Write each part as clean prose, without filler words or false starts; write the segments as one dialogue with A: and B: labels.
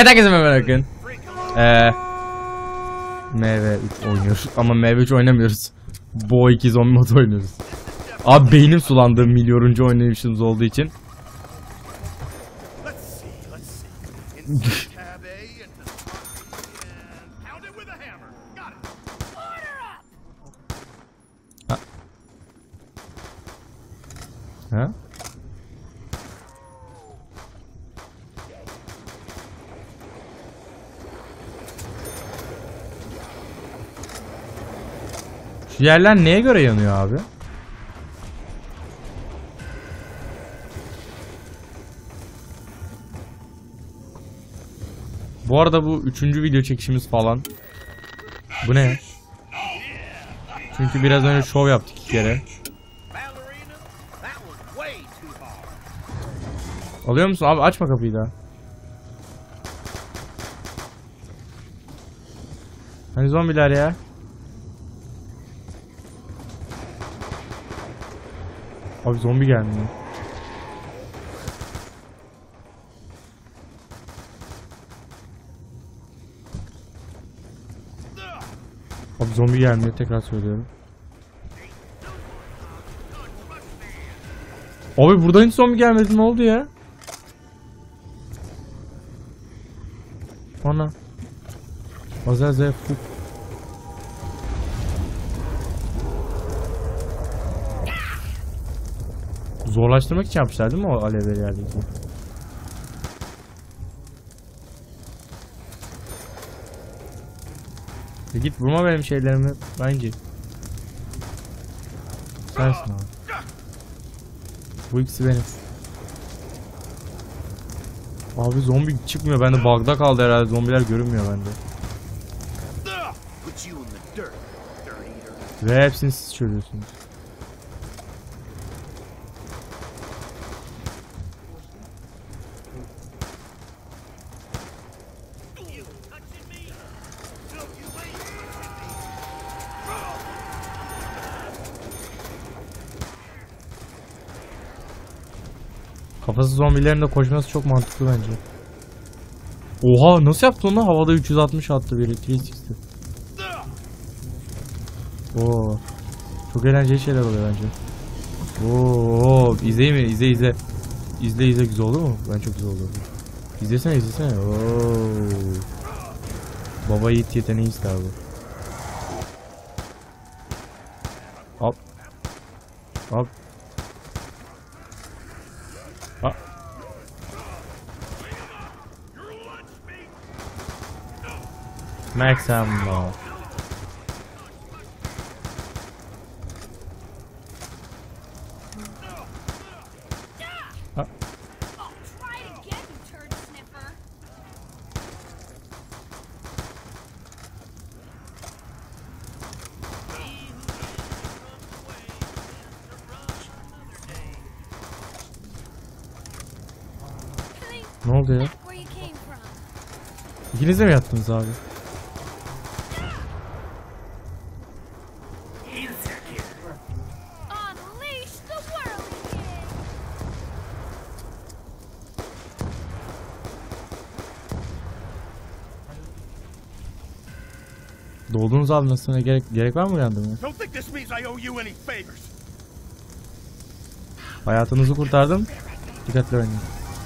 A: Evet herkese bakın. MV3 oynuyoruz ama MV3 oynamıyoruz. Bo 2 zombi mod oynuyoruz. Abi beynim sulandı milyonuncu oynayışımız olduğu için. Ha? Şu yerler neye göre yanıyor abi? Bu arada bu 3. video çekişimiz falan. Bu ne? Çünkü biraz önce şov yaptık 2 kere. Alıyor musun? Abi açma kapıyı daha. Hani zombiler ya? Abi zombi gelmiyor. Abi zombi gelmiyor, tekrar söylüyorum. Abi buradan hiç zombi gelmedi, ne oldu ya? Ana. Azazel fuk. Zorlaştırmak için yapmışlar değil mi o alevleri yerdeki? Git vurma benim şeylerimi bence. Sensin abi. Bu ikisi benim. Abi zombi çıkmıyor, bende bug'da kaldı herhalde, zombiler görünmüyor bende. Ve hepsini siz çözüyorsunuz. Kafasız zombilerin de koşması çok mantıklı bence. Oha, nasıl yaptı onu? Havada 360 attı biri. 360. Oo. Çok eğlenceli şeyler oluyor bence. Oo, izleyin mi? İzle. İzle güzel olur mu? Ben çok güzel olur. İzlesene. Oo. Baba yiğit yeteneği ister bu. Hop. Hop. Ha. Max ammo. Ha. Ne oldu ya? İkiniz de mi yattınız abi? Doğduğunuz almasına gerek var mı uyandırmaya? Hayatınızı kurtardım. Dikkatli oynayın.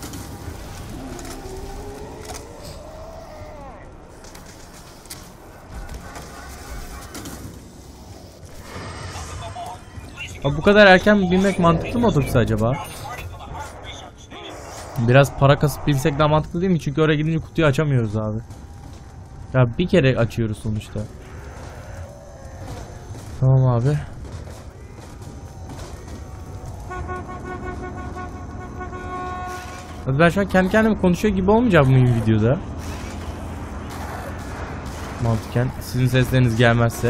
A: Abi bu kadar erken binmek mantıklı mı otobüse acaba? Biraz para kasıp binsek daha mantıklı değil mi? Çünkü oraya gidince kutuyu açamıyoruz abi. Ya bir kere açıyoruz sonuçta. Tamam abi. Ben şu an kendi kendime konuşuyor gibi olmayacak mıyım videoda? Mantıken sizin sesleriniz gelmezse.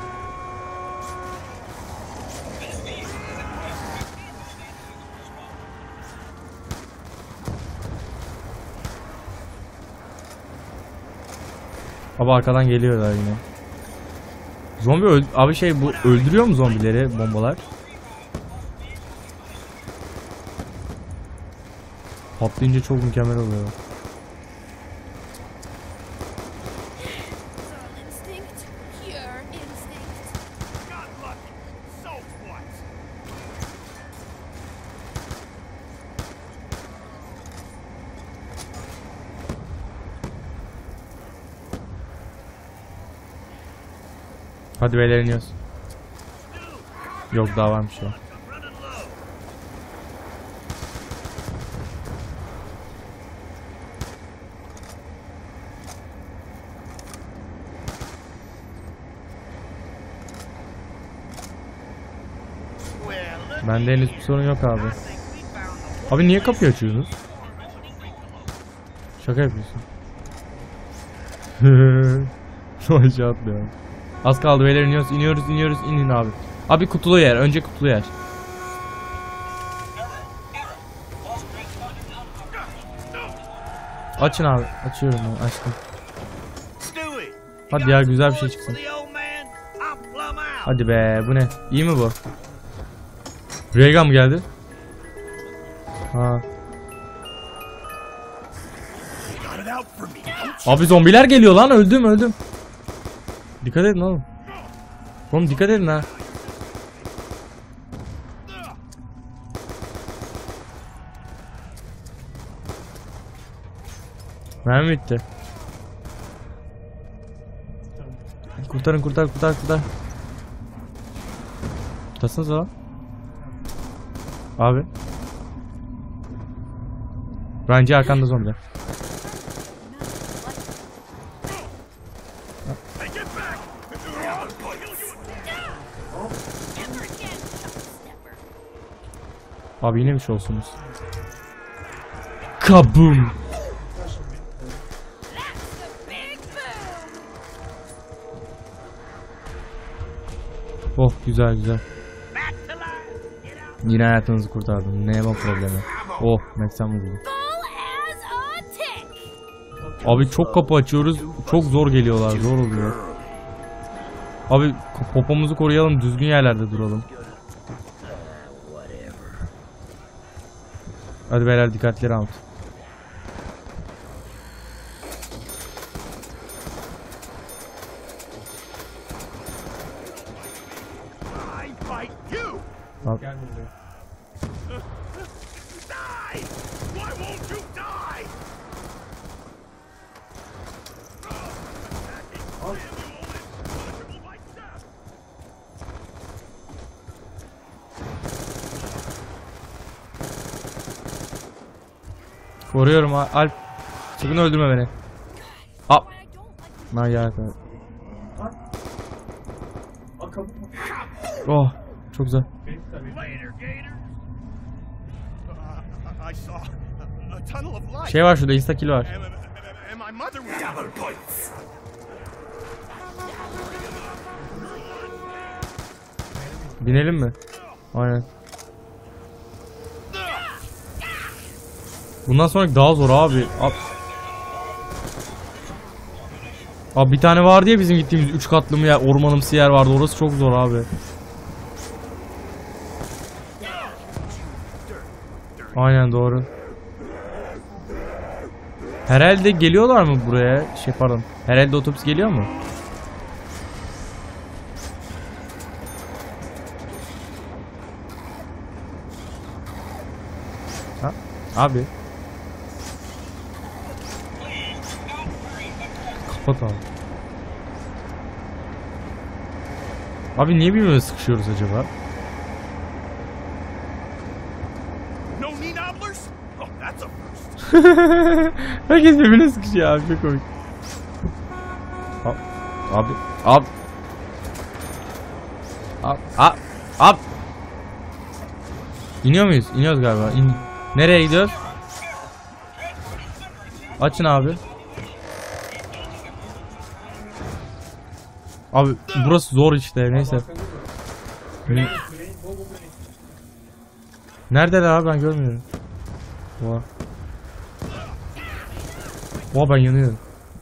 A: Abi arkadan geliyorlar yine. Zombi abi şey bu öldürüyor mu zombileri bombalar? Patlayınca çok mükemmel oluyor. Hadi beyler iniyoruz. Yok daha varmış ya. Bende henüz bir sorun yok abi. Abi niye kapıyı açıyorsunuz? Şaka yapıyorsun. Aşağı atlıyor. Az kaldı beyler iniyoruz inin abi. Abi kutulu yer önce kutulu yer. Açın abi açıyorum ben açtım. Hadi ya güzel bir şey çıksın. Hadi be bu ne? İyi mi bu? Reagan mı geldi? Ha. Abi zombiler geliyor lan öldüm. Dikkat edin oğlum. Oğlum dikkat edin ha. Mermi bitti. Kurtarın kurtar. Kurtarsınız o. Abi. Bence arkanda zombiler. Abi yine bir şey olsunuz. Kabum. Oh güzel. Yine hayatınızı kurtardım. Ne yapalım problemi? Oh Max'ten vurdu. Abi çok kapı açıyoruz. Çok zor geliyorlar. Zor oluyor. Abi popomuzu koruyalım. Düzgün yerlerde duralım. Hadi beyler dikkatli round. Bak. Koruyorum Alp. Sakın öldürme beni. Ap. Lan ya. Oh, çok güzel. Şey var şurada, insta kill var. Binelim mi? Aynen. Bundan sonraki daha zor abi. Abi bir tane vardı ya bizim gittiğimiz 3 katlı mı yer, ormanımsı yer vardı. Orası çok zor abi. Aynen doğru. Herhalde geliyorlar mı buraya? Pardon. Herhalde otobüs geliyor mu? Ha? Abi. Kapat abi. Abi niye birbirine sıkışıyoruz acaba? Herkes birbirine sıkışıyor abi, çok komik. Abi. İniyor muyuz? İniyoruz galiba. Nereye gidiyoruz? Açın abi. Abi burası zor işte, neyse. Neredeler abi, ben görmüyorum. Oha ben yanıyorum.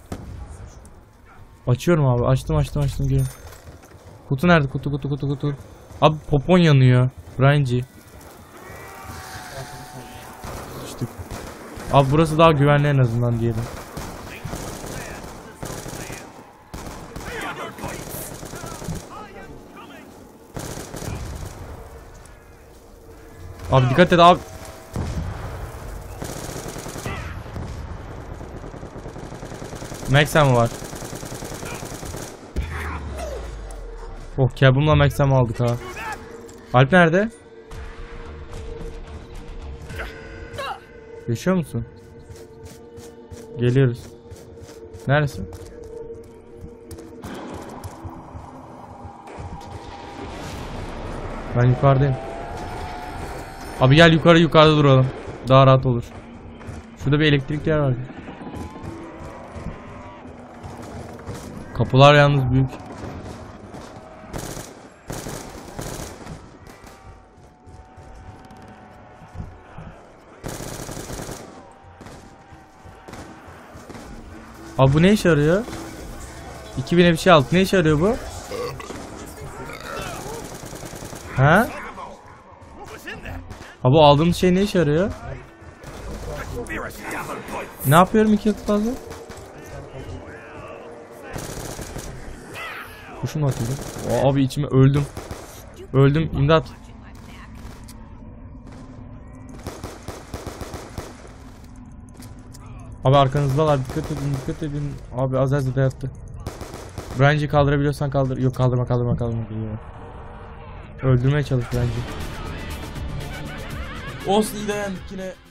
A: Açıyorum abi, açtım gelin. Kutu nerede? Kutu. Abi popon yanıyor. Brian'ci. Sıçtık. Abi burası daha güvenli en azından diyelim. Abi dikkat et abi. Max'en mi var? Oh, Kabum'la Max'em aldık ha. Alp nerede? Yaşıyor musun? Geliyoruz. Neredesin? Ben yukarıdayım. Abi gel yukarıda duralım. Daha rahat olur. Şurada bir elektrikli yer var. Kapılar yalnız büyük. Abi bu ne işe yarıyor? 2000'e bir şey aldık. Ne işe yarıyor bu? Ha? Abi bu aldığımız şey ne işe yarıyor? Ne yapıyorum 2 yıl fazla? Kuşum mu atıldı? Abi içime öldüm. Öldüm, imdat. Abi arkanızdalar, dikkat edin. Abi Azazel de yattı. Branch'i kaldırabiliyorsan kaldır. Yok, kaldırma. Öldürmeye çalış Branch'i. Olsun, iyi dayandık yine.